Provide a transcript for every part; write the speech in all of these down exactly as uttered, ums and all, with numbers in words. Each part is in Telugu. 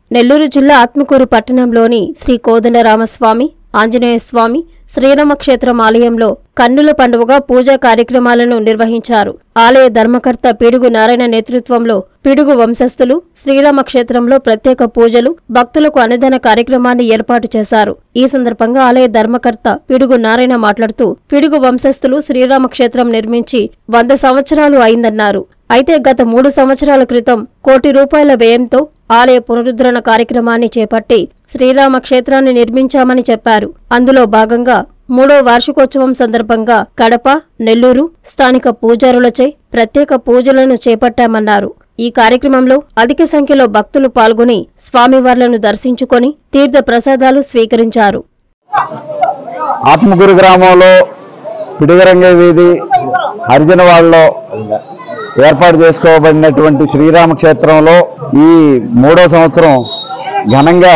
నెల్లూరు జిల్లా ఆత్మకూరు పట్టణంలోని శ్రీ కోదండరామస్వామి ఆంజనేయ స్వామి శ్రీరామక్షేత్రం ఆలయంలో కన్నుల పండుగగా పూజా కార్యక్రమాలను నిర్వహించారు. ఆలయ ధర్మకర్త పిడుగు నారాయణ నేతృత్వంలో పిడుగు వంశస్థులు శ్రీరామక్షేత్రంలో ప్రత్యేక పూజలు, భక్తులకు అన్నదాన కార్యక్రమాన్ని ఏర్పాటు చేశారు. ఈ సందర్భంగా ఆలయ ధర్మకర్త పిడుగు నారాయణ మాట్లాడుతూ పిడుగు వంశస్థులు శ్రీరామక్షేత్రం నిర్మించి వంద సంవత్సరాలు అయిందన్నారు. అయితే గత మూడు సంవత్సరాల క్రితం కోటి రూపాయల వ్యయంతో ఆలయ పునరుద్ధరణ కార్యక్రమాన్ని చేపట్టి శ్రీరామ క్షేత్రాన్ని నిర్మించామని చెప్పారు. అందులో భాగంగా మూడో వార్షికోత్సవం సందర్భంగా కడప, నెల్లూరు స్థానిక పూజారులచే ప్రత్యేక పూజలను చేపట్టామన్నారు. ఈ కార్యక్రమంలో అధిక సంఖ్యలో భక్తులు పాల్గొని స్వామివార్లను దర్శించుకొని తీర్థ ప్రసాదాలు స్వీకరించారు. ఆత్మకూరు గ్రామంలో పిడుగరంగ వీధి హరిజనవాడలో ఏర్పాటు చేసుకోబడినటువంటి శ్రీరామక్షేత్రంలో ఈ మూడో సంవత్సరం ఘనంగా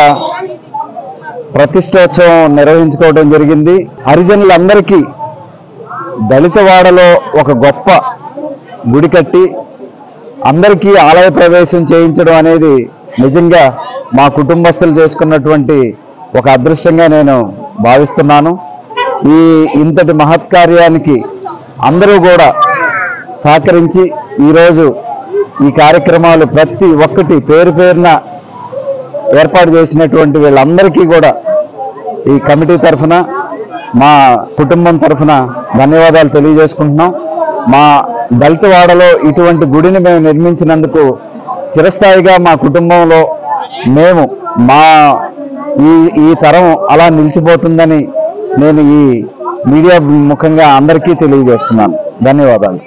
ప్రతిష్టోత్సవం నిర్వహించుకోవడం జరిగింది. హరిజనులందరికీ దళితవాడలో ఒక గొప్ప గుడి కట్టి అందరికీ ఆలయ ప్రవేశం చేయించడం అనేది నిజంగా మా కుటుంబస్తులు చేసుకున్నటువంటి ఒక అదృష్టంగా నేను భావిస్తున్నాను. ఈ ఇంతటి మహత్కార్యానికి అందరూ కూడా సహకరించి ఈరోజు ఈ కార్యక్రమాలు ప్రతి ఒక్కటి పేరు పేరున ఏర్పాటు చేసినటువంటి వీళ్ళందరికీ కూడా ఈ కమిటీ తరఫున మా కుటుంబం తరఫున ధన్యవాదాలు తెలియజేసుకుంటున్నాం. మా దళితవాడలో ఇటువంటి గుడిని మేము నిర్మించినందుకు చిరస్థాయిగా మా కుటుంబంలో మేము మా ఈ ఈ తరం అలా నిలిచిపోతుందని నేను ఈ మీడియా ముఖంగా అందరికీ తెలియజేస్తున్నాను. ధన్యవాదాలు.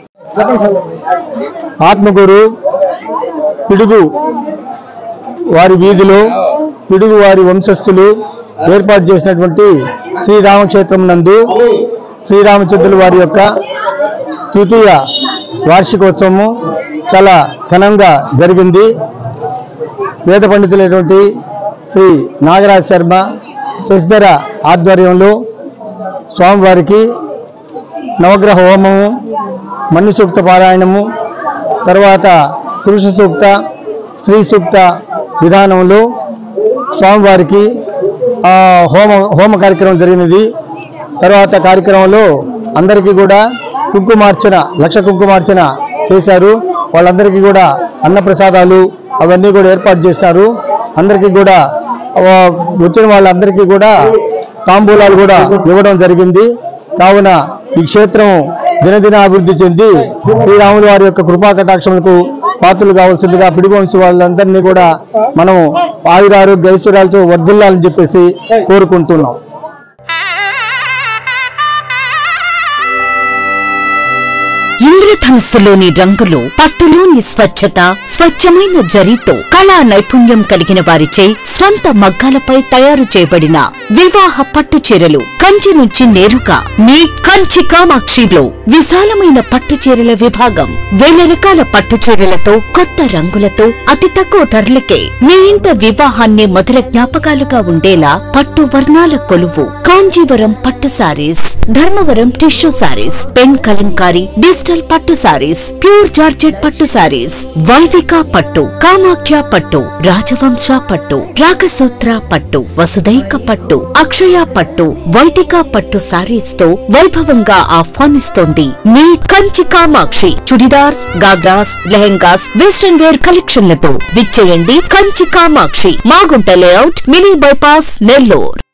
ఆత్మకూరు పిడుగు వారి వీధిలో పిడుగు వారి వంశస్థులు ఏర్పాటు చేసినటువంటి శ్రీరామక్షేత్రం నందు శ్రీరామచంద్రుల వారి యొక్క తృతీయ వార్షికోత్సవము చాలా ఘనంగా జరిగింది. వేద పండితులైనటువంటి శ్రీ నాగరాజ శర్మ శశిధర ఆధ్వర్యంలో స్వామివారికి నవగ్రహ హోమము, మన్ను సూక్త పారాయణము, తర్వాత పురుష సూక్త, శ్రీ సూక్త విధానంలో స్వామివారికి హోమ హోమ కార్యక్రమం జరిగినది. తర్వాత కార్యక్రమంలో అందరికీ కూడా కుంకుమార్చన, లక్ష కుంకుమార్చన చేశారు. వాళ్ళందరికీ కూడా అన్నప్రసాదాలు అవన్నీ కూడా ఏర్పాటు చేశారు. అందరికీ కూడా వచ్చిన వాళ్ళందరికీ కూడా తాంబూలాలు కూడా ఇవ్వడం జరిగింది. కావున ఈ క్షేత్రం దినదిన అభివృద్ధి చెంది శ్రీరాముల వారి యొక్క కృపా కటాక్షములకు పాత్రలు కావాల్సిందిగా పిడుగు వంశ వాళ్ళందరినీ కూడా మనం ఆయురారోగ్య ఐశ్వర్యాలతో వర్ధిల్లాలని చెప్పేసి కోరుకుంటున్నాం. ఇంద్రధనుస్సులోని రంగులు, పట్టులోని స్వచ్ఛత, స్వచ్ఛమైన జరీతో కళా నైపుణ్యం కలిగిన వారిచే స్వంత మగ్గాలపై తయారు చేయబడిన వివాహ పట్టు చీరలు కంచి నుంచి నేరుగా మీ కంచి కామాక్షిలో విశాలమైన పట్టు చీరల విభాగం. వేల రకాల పట్టు చీరలతో కొత్త రంగులతో అతి తక్కువ ధరలకే మీ ఇంట వివాహాన్ని మధుర జ్ఞాపకాలుగా ఉండేలా పట్టు వర్ణాల కొలువు కాంజీవరం పట్టు saris, Dharmavaram tissue saris, pen Kalamkari digital పట్టు సారీస్, ప్యూర్ జార్జెట్ పట్టు సారీస్, వైవిక పట్టు, కామాఖ్య పట్టు, రాజవంశ పట్టు, రాగసూత్ర పట్టు, వసుదైక పట్టు, అక్షయ పట్టు, వైదిక పట్టు సారీస్ తో వైభవంగా ఆహ్వానిస్తోంది మీ కంచి కామాక్షి. చుడిదార్స్, గాగ్రాస్, లెహెంగాస్, వెస్టర్న్ వేర్ కలెక్షన్లతో విచ్చేయండి Kanchi Kamakshi, Magunta layout, mini bypass, Nellore.